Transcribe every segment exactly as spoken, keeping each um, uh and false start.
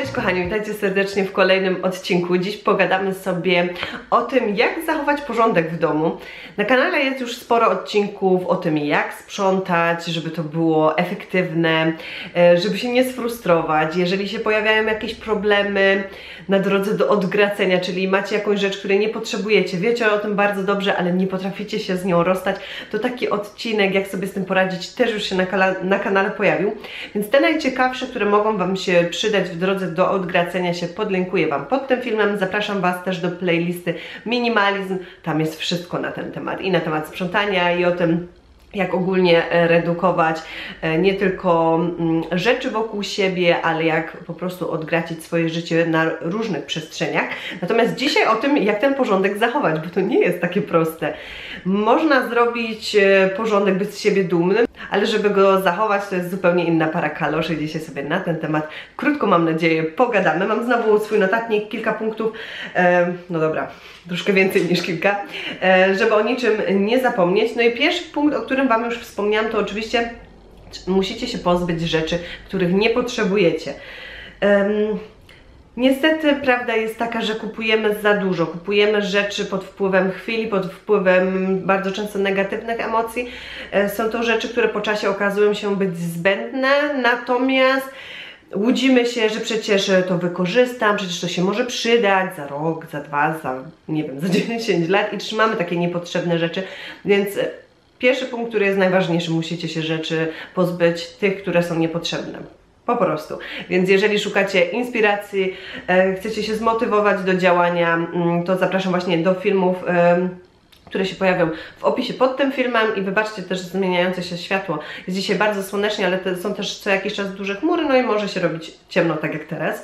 Cześć kochani, witajcie serdecznie w kolejnym odcinku. Dziś pogadamy sobie o tym, jak zachować porządek w domu. Na kanale jest już sporo odcinków o tym, jak sprzątać, żeby to było efektywne, żeby się nie sfrustrować. Jeżeli się pojawiają jakieś problemy na drodze do odgracenia, czyli macie jakąś rzecz, której nie potrzebujecie, wiecie o tym bardzo dobrze, ale nie potraficie się z nią rozstać, to taki odcinek, jak sobie z tym poradzić, też już się na, na kanale pojawił. Więc te najciekawsze, które mogą Wam się przydać w drodze do odgracenia się, podlinkuję Wam pod tym filmem. Zapraszam Was też do playlisty Minimalizm, tam jest wszystko na ten temat i na temat sprzątania i o tym, jak ogólnie redukować nie tylko rzeczy wokół siebie, ale jak po prostu odgracić swoje życie na różnych przestrzeniach. Natomiast dzisiaj o tym, jak ten porządek zachować, bo to nie jest takie proste. Można zrobić porządek, być z siebie dumnym, ale żeby go zachować, to jest zupełnie inna para kaloszy. Dzisiaj sobie na ten temat krótko, mam nadzieję, pogadamy. Mam znowu swój notatnik, kilka punktów, no dobra, troszkę więcej niż kilka, żeby o niczym nie zapomnieć. No i pierwszy punkt, o którym Wam już wspomniałam, to oczywiście musicie się pozbyć rzeczy, których nie potrzebujecie. Um, niestety prawda jest taka, że kupujemy za dużo, kupujemy rzeczy pod wpływem chwili, pod wpływem bardzo często negatywnych emocji. Są to rzeczy, które po czasie okazują się być zbędne, natomiast łudzimy się, że przecież to wykorzystam, przecież to się może przydać za rok, za dwa, za nie wiem, za dziesięć lat i trzymamy takie niepotrzebne rzeczy, więc pierwszy punkt, który jest najważniejszy, musicie się rzeczy pozbyć tych, które są niepotrzebne. Po prostu. Więc jeżeli szukacie inspiracji, e, chcecie się zmotywować do działania, to zapraszam właśnie do filmów, e, które się pojawią w opisie pod tym filmem i wybaczcie też zmieniające się światło. Jest dzisiaj bardzo słonecznie, ale te są też co jakiś czas duże chmury, no i może się robić ciemno, tak jak teraz.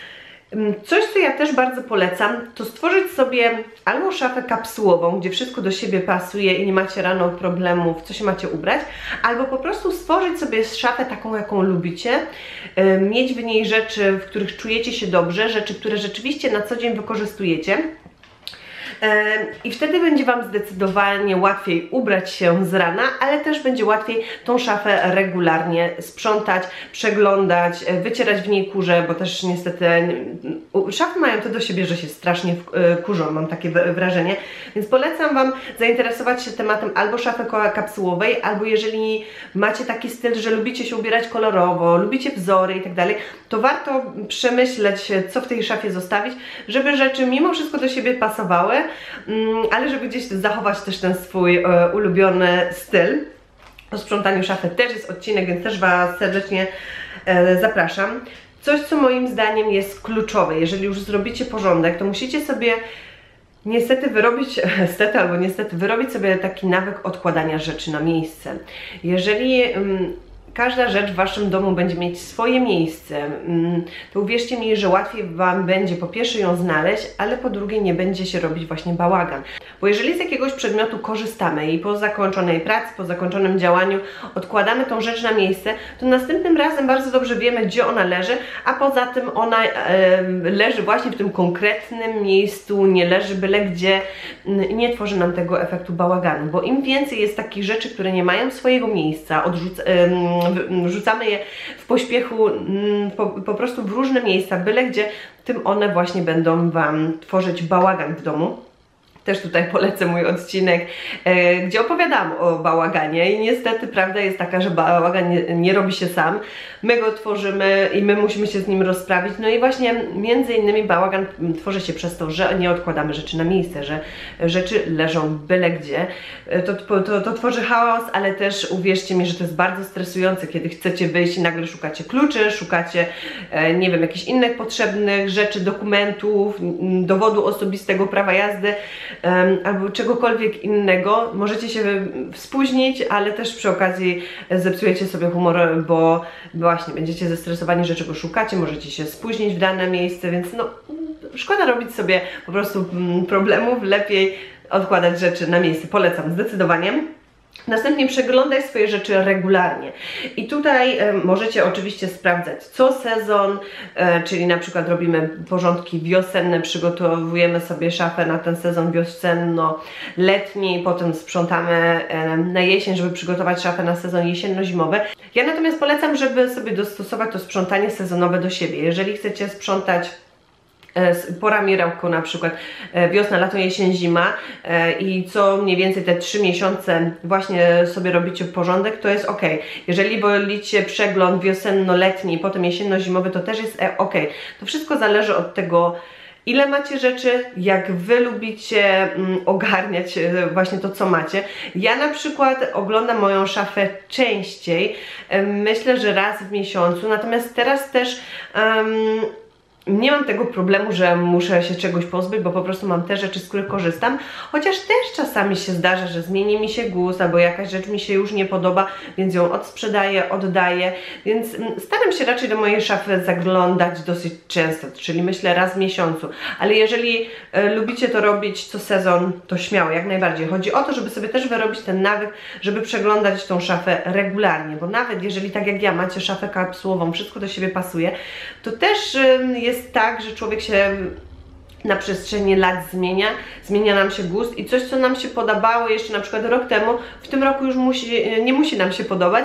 Coś, co ja też bardzo polecam, to stworzyć sobie albo szafę kapsułową, gdzie wszystko do siebie pasuje i nie macie rano problemów, co się macie ubrać, albo po prostu stworzyć sobie szafę taką, jaką lubicie, mieć w niej rzeczy, w których czujecie się dobrze, rzeczy, które rzeczywiście na co dzień wykorzystujecie. I wtedy będzie Wam zdecydowanie łatwiej ubrać się z rana, ale też będzie łatwiej tą szafę regularnie sprzątać, przeglądać, wycierać w niej kurze, bo też niestety szafy mają to do siebie, że się strasznie kurzą, mam takie wrażenie. Więc polecam Wam zainteresować się tematem albo szafy kapsułowej, albo jeżeli macie taki styl, że lubicie się ubierać kolorowo, lubicie wzory i tak dalej, to warto przemyśleć, co w tej szafie zostawić, żeby rzeczy mimo wszystko do siebie pasowały, ale żeby gdzieś zachować też ten swój e, ulubiony styl. O sprzątaniu szafy też jest odcinek, więc też Was serdecznie e, zapraszam. Coś, co moim zdaniem jest kluczowe, jeżeli już zrobicie porządek, to musicie sobie niestety wyrobić, niestety albo niestety wyrobić sobie taki nawyk odkładania rzeczy na miejsce. Jeżeli mm, każda rzecz w Waszym domu będzie mieć swoje miejsce, to uwierzcie mi, że łatwiej Wam będzie po pierwsze ją znaleźć, ale po drugie nie będzie się robić właśnie bałagan. Bo jeżeli z jakiegoś przedmiotu korzystamy i po zakończonej pracy, po zakończonym działaniu odkładamy tą rzecz na miejsce, to następnym razem bardzo dobrze wiemy, gdzie ona leży, a poza tym ona e, leży właśnie w tym konkretnym miejscu, nie leży byle gdzie, nie tworzy nam tego efektu bałaganu, bo im więcej jest takich rzeczy, które nie mają swojego miejsca, odrzuc rzucamy je w pośpiechu po, po prostu w różne miejsca, byle gdzie, tym one właśnie będą Wam tworzyć bałagan w domu. Też tutaj polecę mój odcinek, e, gdzie opowiadam o bałaganie i niestety prawda jest taka, że bałagan nie, nie robi się sam. My go tworzymy i my musimy się z nim rozprawić. No i właśnie między innymi bałagan tworzy się przez to, że nie odkładamy rzeczy na miejsce, że rzeczy leżą byle gdzie. To, to, to tworzy chaos, ale też uwierzcie mi, że to jest bardzo stresujące, kiedy chcecie wyjść i nagle szukacie kluczy, szukacie, e, nie wiem, jakichś innych potrzebnych rzeczy, dokumentów, dowodu osobistego, prawa jazdy, Um, albo czegokolwiek innego, możecie się spóźnić, ale też przy okazji zepsujecie sobie humor, bo właśnie będziecie zestresowani, że czego szukacie, możecie się spóźnić w dane miejsce, więc no szkoda robić sobie po prostu problemów, lepiej odkładać rzeczy na miejsce. Polecam zdecydowanie. Następnie przeglądaj swoje rzeczy regularnie i tutaj e, możecie oczywiście sprawdzać co sezon, e, czyli na przykład robimy porządki wiosenne, przygotowujemy sobie szafę na ten sezon wiosenno-letni, potem sprzątamy e, na jesień, żeby przygotować szafę na sezon jesienno-zimowy. Ja natomiast polecam, żeby sobie dostosować to sprzątanie sezonowe do siebie. Jeżeli chcecie sprzątać porami roku, na przykład wiosna, lato, jesień, zima i co mniej więcej te trzy miesiące właśnie sobie robicie porządek, to jest ok. Jeżeli wolicie przegląd wiosenno-letni i potem jesienno-zimowy, to też jest ok. To wszystko zależy od tego, ile macie rzeczy, jak wy lubicie mm, ogarniać właśnie to, co macie. Ja na przykład oglądam moją szafę częściej, myślę, że raz w miesiącu, natomiast teraz też um, nie mam tego problemu, że muszę się czegoś pozbyć, bo po prostu mam te rzeczy, z których korzystam, chociaż też czasami się zdarza, że zmieni mi się gust, albo jakaś rzecz mi się już nie podoba, więc ją odsprzedaję, oddaję, więc staram się raczej do mojej szafy zaglądać dosyć często, czyli myślę raz w miesiącu, ale jeżeli e, lubicie to robić co sezon, to śmiało, jak najbardziej. Chodzi o to, żeby sobie też wyrobić ten nawyk, żeby przeglądać tą szafę regularnie, bo nawet jeżeli tak jak ja macie szafę kapsułową, wszystko do siebie pasuje, to też e, jest jest tak, że człowiek się na przestrzeni lat zmienia, zmienia nam się gust i coś, co nam się podobało jeszcze na przykład rok temu, w tym roku już musi, nie musi nam się podobać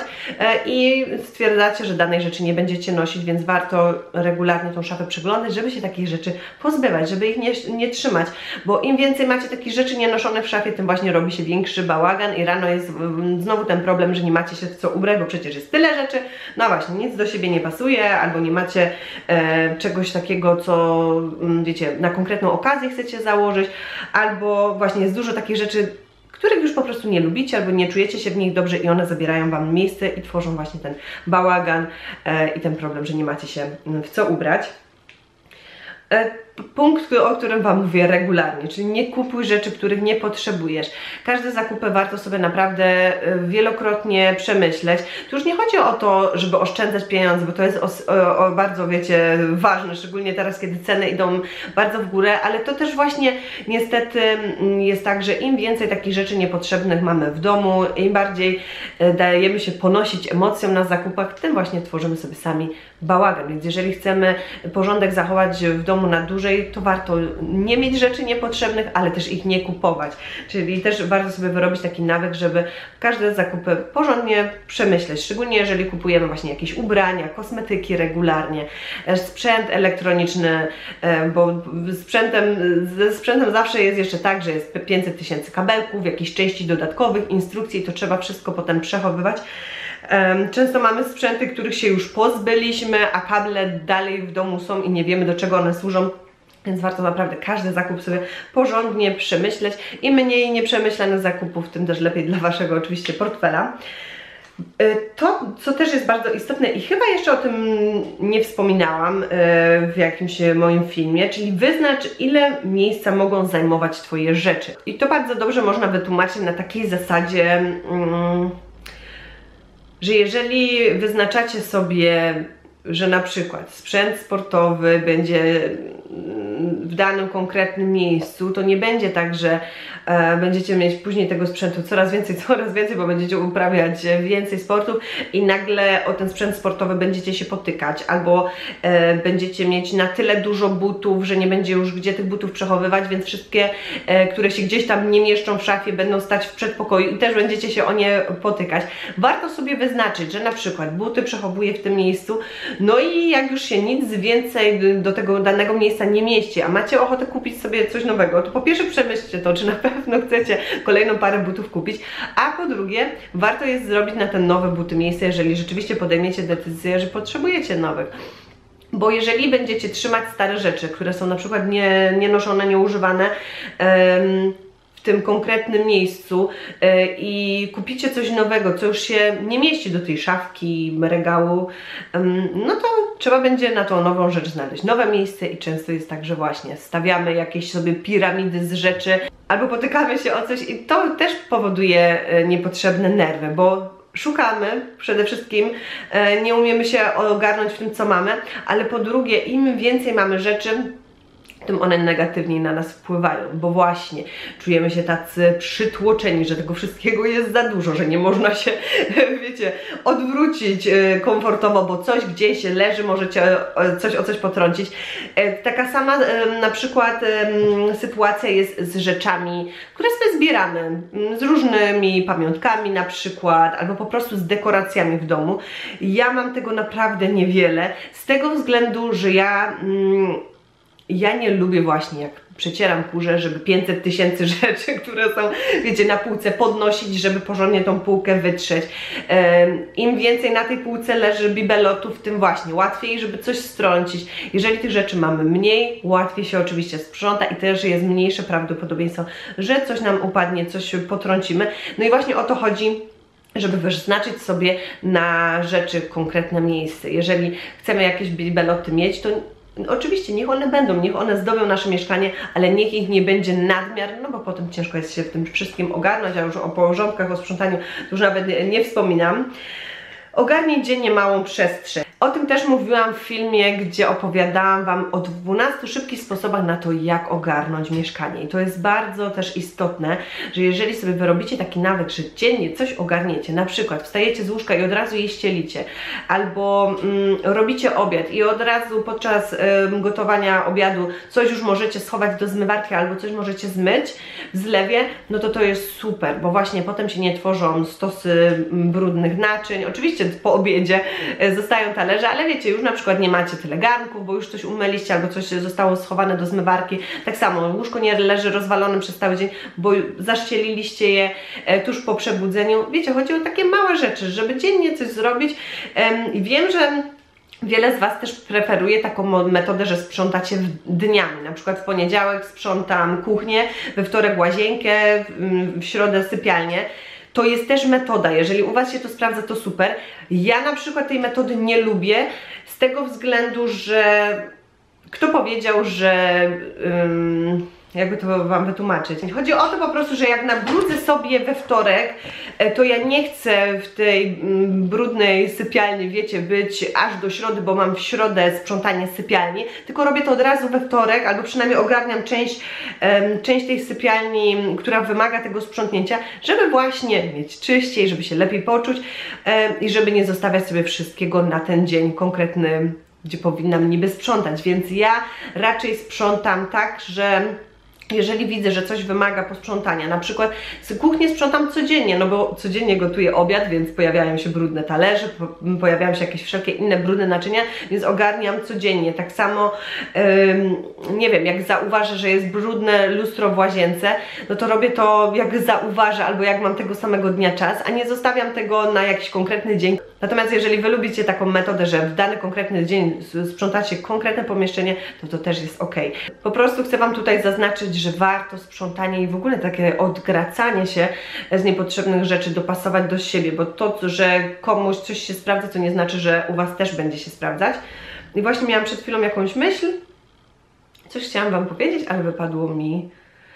i stwierdzacie, że danej rzeczy nie będziecie nosić, więc warto regularnie tą szafę przeglądać, żeby się takich rzeczy pozbywać, żeby ich nie, nie trzymać, bo im więcej macie takich rzeczy nienoszone w szafie, tym właśnie robi się większy bałagan i rano jest znowu ten problem, że nie macie się w co ubrać, bo przecież jest tyle rzeczy, no właśnie, nic do siebie nie pasuje, albo nie macie e, czegoś takiego, co wiecie, na konkretną okazję chcecie założyć, albo właśnie jest dużo takich rzeczy, których już po prostu nie lubicie, albo nie czujecie się w nich dobrze i one zabierają wam miejsce i tworzą właśnie ten bałagan e, i ten problem, że nie macie się w co ubrać. E, punkt, o którym wam mówię regularnie, czyli nie kupuj rzeczy, których nie potrzebujesz. Każde zakupy warto sobie naprawdę wielokrotnie przemyśleć. Tu już nie chodzi o to, żeby oszczędzać pieniądze, bo to jest o, o, o bardzo, wiecie, ważne, szczególnie teraz, kiedy ceny idą bardzo w górę, ale to też właśnie niestety jest tak, że im więcej takich rzeczy niepotrzebnych mamy w domu, im bardziej dajemy się ponosić emocjom na zakupach, tym właśnie tworzymy sobie sami bałagan. Więc jeżeli chcemy porządek zachować w domu na dłużej, to warto nie mieć rzeczy niepotrzebnych, ale też ich nie kupować. Czyli też warto sobie wyrobić taki nawyk, żeby każde zakupy porządnie przemyśleć, szczególnie jeżeli kupujemy właśnie jakieś ubrania, kosmetyki regularnie, sprzęt elektroniczny, bo sprzętem, ze sprzętem zawsze jest jeszcze tak, że jest pięćset tysięcy kabelków, jakichś części dodatkowych, instrukcji, to trzeba wszystko potem przechowywać. Często mamy sprzęty, których się już pozbyliśmy, a kable dalej w domu są i nie wiemy, do czego one służą. Więc warto naprawdę każdy zakup sobie porządnie przemyśleć. Im mniej nieprzemyślanych zakupów, tym też lepiej dla waszego oczywiście portfela. To, co też jest bardzo istotne i chyba jeszcze o tym nie wspominałam w jakimś moim filmie, czyli wyznacz, ile miejsca mogą zajmować twoje rzeczy. I to bardzo dobrze można wytłumaczyć na takiej zasadzie, że jeżeli wyznaczacie sobie, że na przykład sprzęt sportowy będzie w danym konkretnym miejscu, to nie będzie tak, że e, będziecie mieć później tego sprzętu coraz więcej, coraz więcej, bo będziecie uprawiać więcej sportów i nagle o ten sprzęt sportowy będziecie się potykać, albo e, będziecie mieć na tyle dużo butów, że nie będzie już gdzie tych butów przechowywać, więc wszystkie, e, które się gdzieś tam nie mieszczą w szafie, będą stać w przedpokoju i też będziecie się o nie potykać. Warto sobie wyznaczyć, że na przykład buty przechowuję w tym miejscu, no i jak już się nic więcej do tego danego miejsca nie mieści, a macie ochotę kupić sobie coś nowego, to po pierwsze przemyślcie to, czy na pewno chcecie kolejną parę butów kupić, a po drugie warto jest zrobić na te nowe buty miejsce, jeżeli rzeczywiście podejmiecie decyzję, że potrzebujecie nowych. Bo jeżeli będziecie trzymać stare rzeczy, które są na przykład nie, nienoszone, nieużywane, um, w tym konkretnym miejscu yy, i kupicie coś nowego, co już się nie mieści do tej szafki, regału, yy, no to trzeba będzie na tą nową rzecz znaleźć nowe miejsce i często jest tak, że właśnie stawiamy jakieś sobie piramidy z rzeczy albo potykamy się o coś i to też powoduje yy, niepotrzebne nerwy, bo szukamy przede wszystkim, yy, nie umiemy się ogarnąć w tym, co mamy, ale po drugie, im więcej mamy rzeczy, tym one negatywnie na nas wpływają, bo właśnie czujemy się tacy przytłoczeni, że tego wszystkiego jest za dużo, że nie można się, wiecie, odwrócić komfortowo, bo coś gdzieś leży, możecie coś o coś potrącić. Taka sama na przykład sytuacja jest z rzeczami, które sobie zbieramy, z różnymi pamiątkami na przykład, albo po prostu z dekoracjami w domu. Ja mam tego naprawdę niewiele, z tego względu, że ja Ja nie lubię właśnie, jak przecieram kurze, żeby pięćset tysięcy rzeczy, które są, wiecie, na półce podnosić, żeby porządnie tą półkę wytrzeć. Im więcej na tej półce leży bibelotów, tym właśnie łatwiej, żeby coś strącić. Jeżeli tych rzeczy mamy mniej, łatwiej się oczywiście sprząta i też jest mniejsze prawdopodobieństwo, że coś nam upadnie, coś potrącimy. No i właśnie o to chodzi, żeby wyznaczyć sobie na rzeczy konkretne miejsce. Jeżeli chcemy jakieś bibeloty mieć, to oczywiście niech one będą, niech one zdobią nasze mieszkanie, ale niech ich nie będzie nadmiar, no bo potem ciężko jest się w tym wszystkim ogarnąć, a już o porządkach, o sprzątaniu już nawet nie wspominam. Ogarnij dziennie małą przestrzeń. O tym też mówiłam w filmie, gdzie opowiadałam Wam o dwunastu szybkich sposobach na to, jak ogarnąć mieszkanie. I to jest bardzo też istotne, że jeżeli sobie wyrobicie taki nawyk, że dziennie coś ogarniecie, na przykład wstajecie z łóżka i od razu je ścielicie, albo mm, robicie obiad i od razu podczas y, gotowania obiadu coś już możecie schować do zmywarki, albo coś możecie zmyć w zlewie, no to to jest super, bo właśnie potem się nie tworzą stosy brudnych naczyń. Oczywiście po obiedzie y, zostają talerze, ale wiecie, już na przykład nie macie tyle garnków, bo już coś umyliście, albo coś zostało schowane do zmywarki. Tak samo łóżko nie leży rozwalone przez cały dzień, bo zaszcieliliście je e, tuż po przebudzeniu. Wiecie, chodzi o takie małe rzeczy, żeby dziennie coś zrobić. I wiem, że wiele z Was też preferuje taką metodę, że sprzątacie dniami. Na przykład w poniedziałek sprzątam kuchnię, we wtorek łazienkę, w środę sypialnię. To jest też metoda, jeżeli u Was się to sprawdza, to super. Ja na przykład tej metody nie lubię z tego względu, że kto powiedział, że ym, jakby to Wam wytłumaczyć. Chodzi o to po prostu, że jak nabrudzę sobie we wtorek, to ja nie chcę w tej brudnej sypialni, wiecie, być aż do środy, bo mam w środę sprzątanie sypialni, tylko robię to od razu we wtorek, albo przynajmniej ogarniam część, um, część tej sypialni, która wymaga tego sprzątnięcia, żeby właśnie mieć czyściej, żeby się lepiej poczuć um, i żeby nie zostawiać sobie wszystkiego na ten dzień konkretny, gdzie powinnam niby sprzątać. Więc ja raczej sprzątam tak, że jeżeli widzę, że coś wymaga posprzątania, na przykład kuchnię sprzątam codziennie, no bo codziennie gotuję obiad, więc pojawiają się brudne talerze, po, pojawiają się jakieś wszelkie inne brudne naczynia, więc ogarniam codziennie. Tak samo, ym, nie wiem, jak zauważę, że jest brudne lustro w łazience, no to robię to jak zauważę, albo jak mam tego samego dnia czas, a nie zostawiam tego na jakiś konkretny dzień. Natomiast jeżeli Wy lubicie taką metodę, że w dany konkretny dzień sprzątacie konkretne pomieszczenie, to to też jest ok. Po prostu chcę Wam tutaj zaznaczyć, że warto sprzątanie i w ogóle takie odgracanie się z niepotrzebnych rzeczy dopasować do siebie, bo to, że komuś coś się sprawdza, to nie znaczy, że u Was też będzie się sprawdzać. I właśnie miałam przed chwilą jakąś myśl, coś chciałam Wam powiedzieć, ale wypadło mi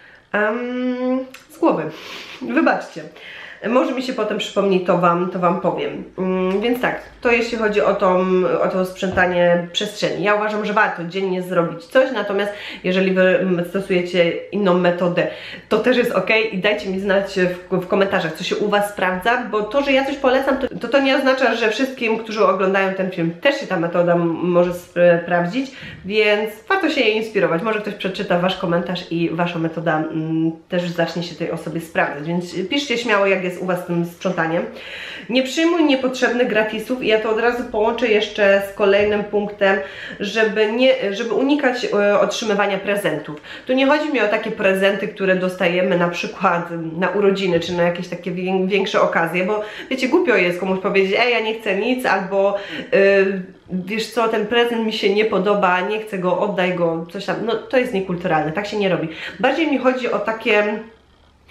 um, z głowy. Wybaczcie. Może mi się potem przypomni, to Wam, to wam powiem. Mm, więc tak, to jeśli chodzi o to, o to sprzątanie przestrzeni. Ja uważam, że warto dziennie zrobić coś, natomiast jeżeli Wy stosujecie inną metodę, to też jest ok i dajcie mi znać w, w komentarzach, co się u Was sprawdza, bo to, że ja coś polecam, to, to to nie oznacza, że wszystkim, którzy oglądają ten film, też się ta metoda może sprawdzić, więc warto się jej inspirować. Może ktoś przeczyta Wasz komentarz i Wasza metoda mm, też zacznie się tej osobie sprawdzać, więc piszcie śmiało, jak jest u Was z tym sprzątaniem. Nie przyjmuj niepotrzebnych gratisów i ja to od razu połączę jeszcze z kolejnym punktem, żeby, nie, żeby unikać e, otrzymywania prezentów. Tu nie chodzi mi o takie prezenty, które dostajemy na przykład na urodziny, czy na jakieś takie większe okazje, bo wiecie, głupio jest komuś powiedzieć, ej, ja nie chcę nic, albo e, wiesz co, ten prezent mi się nie podoba, nie chcę go, oddaj go, coś tam. No to jest niekulturalne, tak się nie robi. Bardziej mi chodzi o takie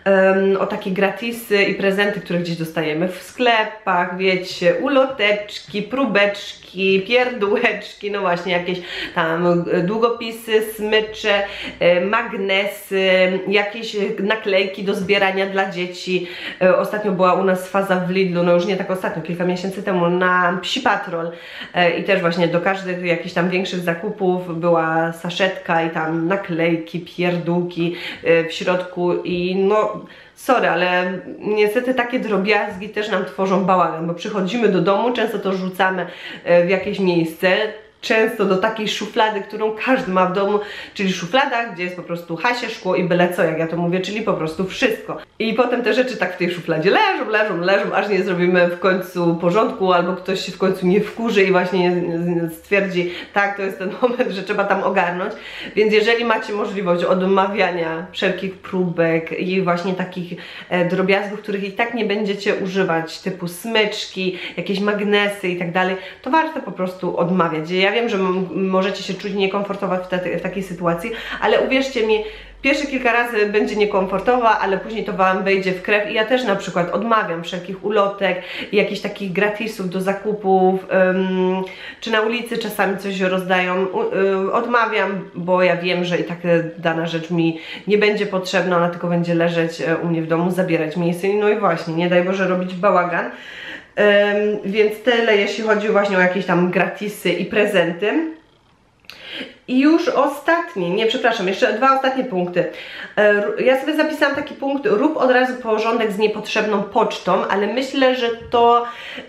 um, o takie gratisy i prezenty, które gdzieś dostajemy w sklepach, wiecie, uloteczki, próbeczki, pierdółeczki, no właśnie jakieś tam długopisy, smycze, magnesy, jakieś naklejki do zbierania dla dzieci. Ostatnio była u nas faza w Lidlu, no już nie tak ostatnio, kilka miesięcy temu, na Psi Patrol i też właśnie do każdych jakichś tam większych zakupów była saszetka i tam naklejki, pierdółki w środku i no sorry, ale niestety takie drobiazgi też nam tworzą bałagan, bo przychodzimy do domu, często to rzucamy w jakieś miejsce, często do takiej szuflady, którą każdy ma w domu, czyli szuflada, gdzie jest po prostu hasie, szkło i byle co, jak ja to mówię, czyli po prostu wszystko. I potem te rzeczy tak w tej szufladzie leżą, leżą, leżą, aż nie zrobimy w końcu porządku, albo ktoś się w końcu nie wkurzy i właśnie stwierdzi, tak, to jest ten moment, że trzeba tam ogarnąć. Więc jeżeli macie możliwość odmawiania wszelkich próbek i właśnie takich e, drobiazgów, których i tak nie będziecie używać, typu smyczki, jakieś magnesy i tak dalej, to warto po prostu odmawiać. Ja wiem, że możecie się czuć niekomfortowo w, te, w takiej sytuacji, ale uwierzcie mi, pierwsze kilka razy będzie niekomfortowa, ale później to Wam wejdzie w krew i ja też na przykład odmawiam wszelkich ulotek i jakichś takich gratisów do zakupów, um, czy na ulicy czasami coś rozdają, um, odmawiam, bo ja wiem, że i tak dana rzecz mi nie będzie potrzebna, ona tylko będzie leżeć u mnie w domu, zabierać miejsce, no i właśnie, nie daj Boże robić bałagan. Um, więc tyle, jeśli chodzi właśnie o jakieś tam gratisy i prezenty. I już ostatni, nie przepraszam, jeszcze dwa ostatnie punkty. Ja sobie zapisałam taki punkt, rób od razu porządek z niepotrzebną pocztą, ale myślę, że to...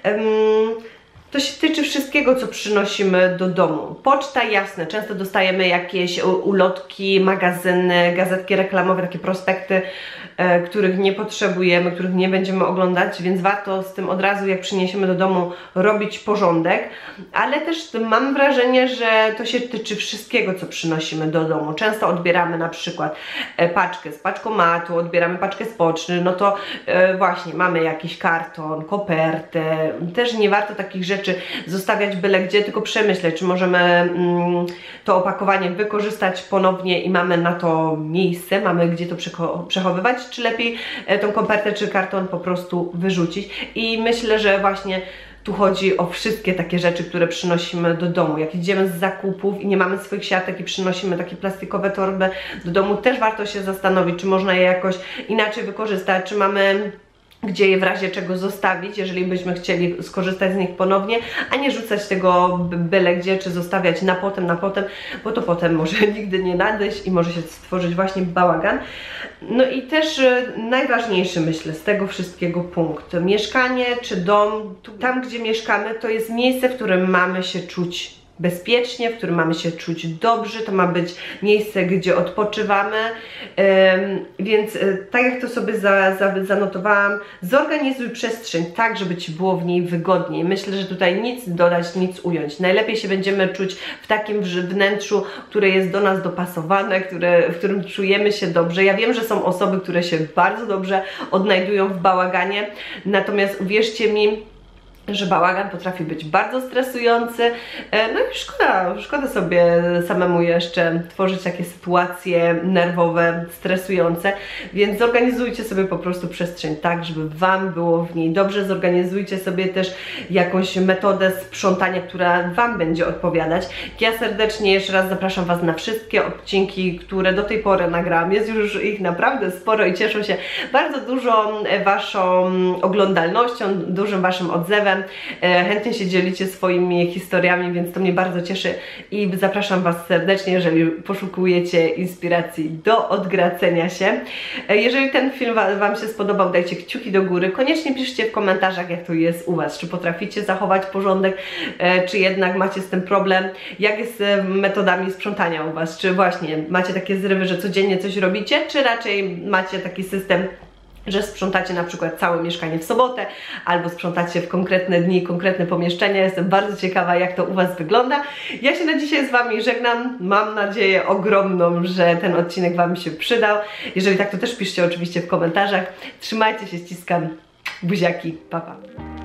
Um, To się tyczy wszystkiego, co przynosimy do domu. Poczta, jasne, często dostajemy jakieś ulotki, magazyny, gazetki reklamowe, takie prospekty, e, których nie potrzebujemy, których nie będziemy oglądać, więc warto z tym od razu, jak przyniesiemy do domu, robić porządek. Ale też mam wrażenie, że to się tyczy wszystkiego, co przynosimy do domu. Często odbieramy na przykład e, paczkę z paczkomatu, odbieramy paczkę z poczty, no to e, właśnie mamy jakiś karton, kopertę. Też nie warto takich rzeczy zostawiać byle gdzie, tylko przemyśleć, czy możemy mm, to opakowanie wykorzystać ponownie i mamy na to miejsce, mamy gdzie to przechowywać, czy lepiej e, tą kopertę czy karton po prostu wyrzucić. I myślę, że właśnie tu chodzi o wszystkie takie rzeczy, które przynosimy do domu. Jak idziemy z zakupów i nie mamy swoich siatek i przynosimy takie plastikowe torby do domu, też warto się zastanowić, czy można je jakoś inaczej wykorzystać, czy mamy gdzie je w razie czego zostawić, jeżeli byśmy chcieli skorzystać z nich ponownie, a nie rzucać tego byle gdzie, czy zostawiać na potem, na potem, bo to potem może nigdy nie nadejść i może się stworzyć właśnie bałagan. No i też najważniejszy, myślę, z tego wszystkiego punkt. Mieszkanie czy dom, tam gdzie mieszkamy, to jest miejsce, w którym mamy się czuć bezpiecznie, w którym mamy się czuć dobrze, to ma być miejsce, gdzie odpoczywamy, ym, więc y, tak jak to sobie za, za, zanotowałam, zorganizuj przestrzeń tak, żeby Ci było w niej wygodniej. Myślę, że tutaj nic dodać, nic ująć. Najlepiej się będziemy czuć w takim wnętrzu, które jest do nas dopasowane, które, w którym czujemy się dobrze. Ja wiem, że są osoby, które się bardzo dobrze odnajdują w bałaganie, natomiast uwierzcie mi, że bałagan potrafi być bardzo stresujący, no i szkoda, szkoda sobie samemu jeszcze tworzyć takie sytuacje nerwowe, stresujące, więc zorganizujcie sobie po prostu przestrzeń tak, żeby Wam było w niej dobrze, zorganizujcie sobie też jakąś metodę sprzątania, która Wam będzie odpowiadać. Ja serdecznie jeszcze raz zapraszam Was na wszystkie odcinki, które do tej pory nagrałam, jest już ich naprawdę sporo i cieszę się bardzo dużą Waszą oglądalnością, dużym Waszym odzewem. Chętnie się dzielicie swoimi historiami, więc to mnie bardzo cieszy i zapraszam Was serdecznie, jeżeli poszukujecie inspiracji do odgracenia się. Jeżeli ten film Wam się spodobał, dajcie kciuki do góry. Koniecznie piszcie w komentarzach, jak to jest u Was. Czy potraficie zachować porządek, czy jednak macie z tym problem? Jak jest z metodami sprzątania u Was? Czy właśnie macie takie zrywy, że codziennie coś robicie, czy raczej macie taki system, że sprzątacie na przykład całe mieszkanie w sobotę, albo sprzątacie w konkretne dni, konkretne pomieszczenia. Jestem bardzo ciekawa, jak to u Was wygląda. Ja się na dzisiaj z Wami żegnam. Mam nadzieję ogromną, że ten odcinek Wam się przydał. Jeżeli tak, to też piszcie oczywiście w komentarzach. Trzymajcie się, ściskam. Buziaki, pa pa.